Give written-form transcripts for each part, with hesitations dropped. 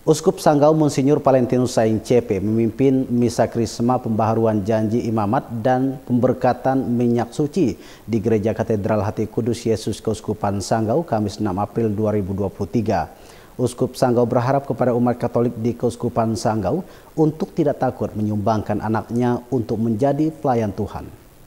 Uskup Sanggau Monsinyur Valentinus Saing CP memimpin misa krisma pembaharuan janji imamat dan pemberkatan minyak suci di Gereja Katedral Hati Kudus Yesus Keuskupan Sanggau Kamis 6 April 2023. Uskup Sanggau berharap kepada umat Katolik di Keuskupan Sanggau untuk tidak takut menyumbangkan anaknya untuk menjadi pelayan Tuhan.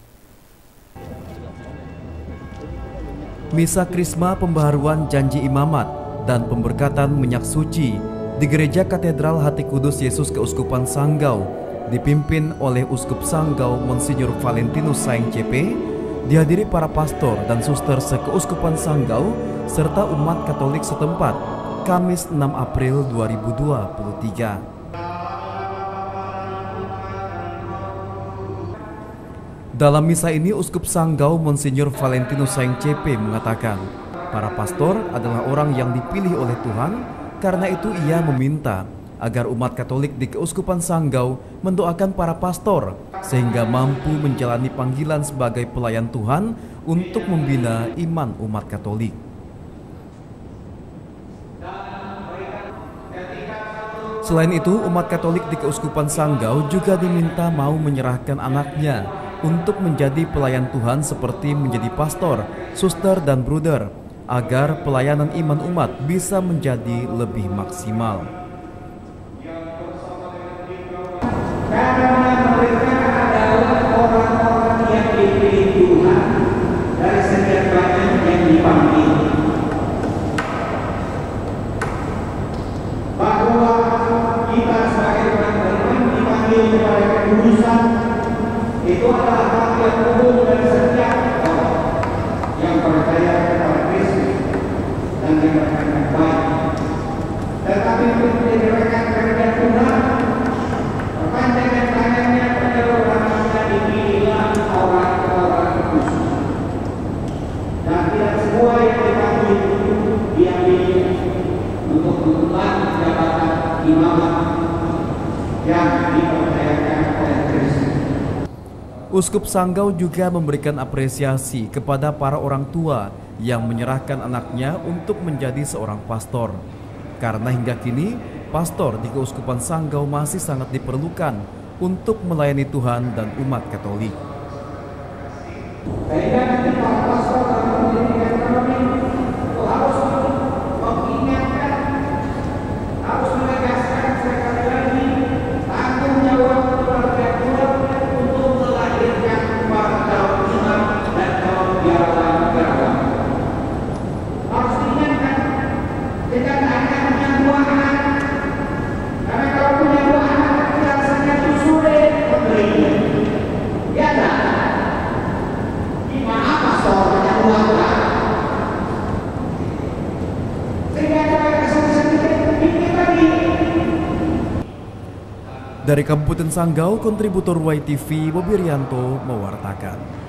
Misa krisma pembaharuan janji imamat dan pemberkatan minyak suci di Gereja Katedral Hati Kudus Yesus Keuskupan Sanggau dipimpin oleh Uskup Sanggau Monsinyur Valentinus Saing CP, dihadiri para pastor dan suster sekeuskupan Sanggau serta umat Katolik setempat Kamis 6 April 2023. Dalam misa ini Uskup Sanggau Monsinyur Valentinus Saing CP mengatakan, para pastor adalah orang yang dipilih oleh Tuhan. Karena itu ia meminta agar umat Katolik di Keuskupan Sanggau mendoakan para pastor sehingga mampu menjalani panggilan sebagai pelayan Tuhan untuk membina iman umat Katolik. Selain itu, umat Katolik di Keuskupan Sanggau juga diminta mau menyerahkan anaknya untuk menjadi pelayan Tuhan seperti menjadi pastor, suster, dan bruder, agar pelayanan iman umat bisa menjadi lebih maksimal. Karena mereka adalah orang-orang yang dipilih Tuhan dari sekian banyak yang dipanggil. Bahwa kita sebagai orang beriman dipanggil kepada kekudusan, itu adalah hak yang umum dan setiap orang yang percaya kepada Kristus dan diberkati baik. Tetapi untuk menyerahkan kehendak Tuhan, perpanjangan tangannya pada orangnya dipilihlah orang-orang khusus. Dan tidak semua yang dipanggil diambil untuk mengemban jabatan imamat yang dipercayakan oleh Kristus. Uskup Sanggau juga memberikan apresiasi kepada para orang tua yang menyerahkan anaknya untuk menjadi seorang pastor. Karena hingga kini, pastor di Keuskupan Sanggau masih sangat diperlukan untuk melayani Tuhan dan umat Katolik. Sehingga nanti para pastor dalam pendidikan kami harus mengingatkan, harus menegaskan sekali lagi tanggung jawab keluarga untuk melahirkan para calon imam dan calon biarawan. Harus diingatkan dengan hanya dua anak, karena kalau punya dua anak biasanya itu sulit memberinya. Ya tak? Gimana pastor punya dua anak? Sehingga ada kesulitan sedikit lagi. Dari Kabupaten Sanggau, kontributor YTV Bobi Rianto mewartakan.